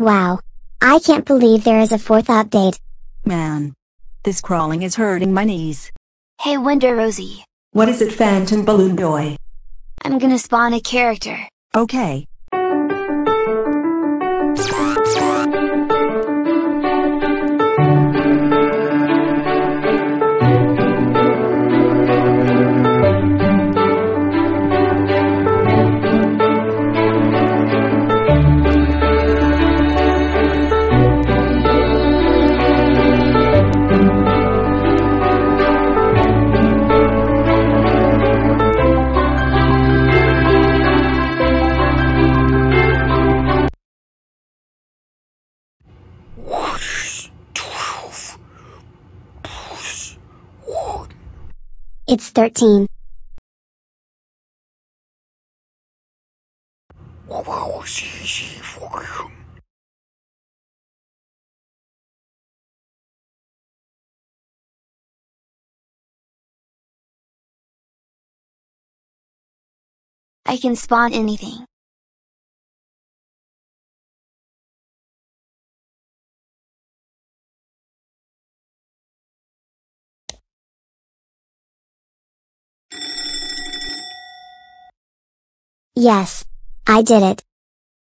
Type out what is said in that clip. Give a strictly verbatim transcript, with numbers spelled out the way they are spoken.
Wow. I can't believe there is a fourth update. Man. This crawling is hurting my knees. Hey Wonder Rosie. What is it, Phantom Balloon Boy? I'm gonna spawn a character. Okay. It's thirteen. I can spawn anything. Yes. I did it.